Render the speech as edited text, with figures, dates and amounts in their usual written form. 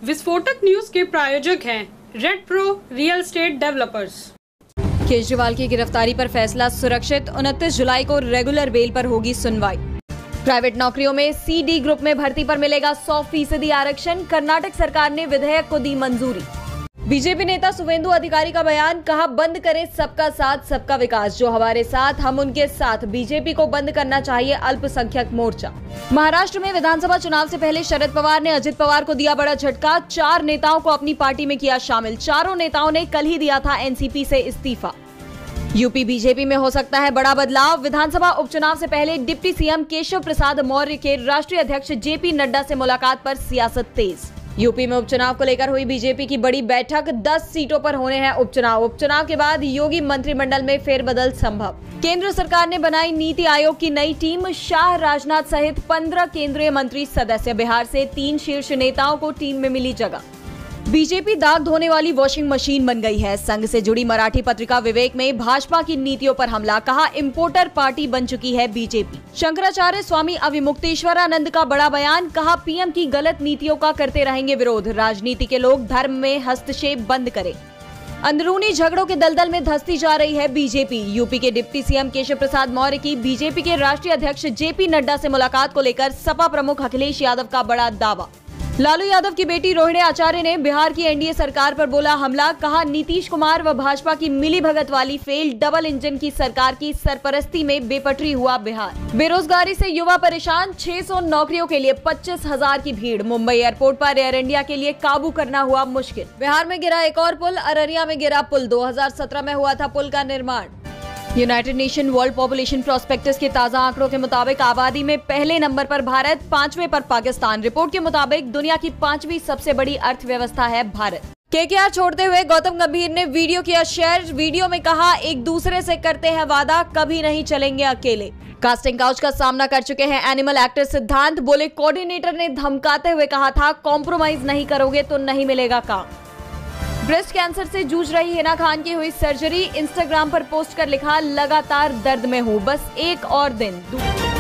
विस्फोटक न्यूज के प्रायोजक हैं red pro real estate developers. Kejriwal की गिरफ्तारी पर फैसला सुरक्षित, 29 जुलाई को रेगुलर बेल पर होगी सुनवाई। प्राइवेट नौकरियों में सी-डी ग्रुप में भर्ती पर मिलेगा 100% आरक्षण, कर्नाटक सरकार ने विधेयक को दी मंजूरी। बीजेपी नेता शुवेंदु अधिकारी का बयान, कहा बंद करें सबका साथ सबका विकास, जो हमारे साथ हम उनके साथ, बीजेपी को बंद करना चाहिए अल्पसंख्यक मोर्चा। महाराष्ट्र में विधानसभा चुनाव से पहले शरद पवार ने अजित पवार को दिया बड़ा झटका, 4 नेताओं को अपनी पार्टी में किया शामिल। चारों नेताओं ने कल ही दिया था एनसीपी से इस्तीफा। यूपी बीजेपी में हो सकता है बड़ा बदलाव, विधानसभा उपचुनाव से पहले डिप्टी सीएम केशव प्रसाद मौर्य के राष्ट्रीय अध्यक्ष जेपी नड्डा से मुलाकात पर सियासत तेज। यूपी में उपचुनाव को लेकर हुई बीजेपी की बड़ी बैठक, 10 सीटों पर होने हैं उपचुनाव। उपचुनाव के बाद योगी मंत्रिमंडल में फेरबदल संभव। केंद्र सरकार ने बनाई नीति आयोग की नई टीम, शाह, राजनाथ सहित 15 केंद्रीय मंत्री सदस्य। बिहार से 3 शीर्ष नेताओं को टीम में मिली जगह। बीजेपी दाग धोने वाली वॉशिंग मशीन बन गई है। संघ से जुड़ी मराठी पत्रिका विवेक में भाजपा की नीतियों पर हमला, कहा इंपोर्टर पार्टी बन चुकी है बीजेपी। शंकराचार्य स्वामी अविमुक्तेश्वरानंद का बड़ा बयान, कहा पीएम की गलत नीतियों का करते रहेंगे विरोध, राजनीति के लोग धर्म में हस्तक्षेप बंद करें। अंदरूनी झगड़ों के दलदल में धंसती जा रही है बीजेपी। यूपी के डिप्टी सीएम केशव प्रसाद मौर्य की बीजेपी के राष्ट्रीय अध्यक्ष जेपी नड्डा से मुलाकात को लेकर सपा प्रमुख अखिलेश यादव का बड़ा दावा। लालू यादव की बेटी रोहिणी आचार्य ने बिहार की एनडीए सरकार पर बोला हमला, कहा नीतीश कुमार व भाजपा की मिलीभगत वाली फेल डबल इंजन की सरकार की सरपरस्ती में बेपटरी हुआ बिहार। बेरोजगारी से युवा परेशान, 600 नौकरियों के लिए 25,000 की भीड़। मुंबई एयरपोर्ट पर एयर इंडिया के लिए काबू करना हुआ मुश्किल। बिहार में गिरा एक और पुल, अररिया में गिरा पुल, 2017 में हुआ था पुल का निर्माण। United Nation World Population Prospectus के ताजा आंकड़ों के मुताबिक आबादी में पहले नंबर पर भारत, 5वें पर पाकिस्तान। रिपोर्ट के मुताबिक दुनिया की 5वीं सबसे बड़ी अर्थव्यवस्था है भारत। केकेआर छोड़ते हुए गौतम गंभीर ने वीडियो किया शेयर। वीडियो में कहा एक दूसरे से करते हैं वादा, कभी नहीं चलेंगे अकेले। कास्टिंग काउच का सामना कर चुके हैं एनिमल एक्टर सिद्धांत, बोले कोऑर्डिनेटर ने धमकाते हुए कहा था कॉम्प्रोमाइज नहीं करोगे तो नहीं मिलेगा काम। ब्रेस्ट कैंसर से जूझ रही हिना खान की हुई सर्जरी, इंस्टाग्राम पर पोस्ट कर लिखा लगातार दर्द में हूँ, बस एक और दिन।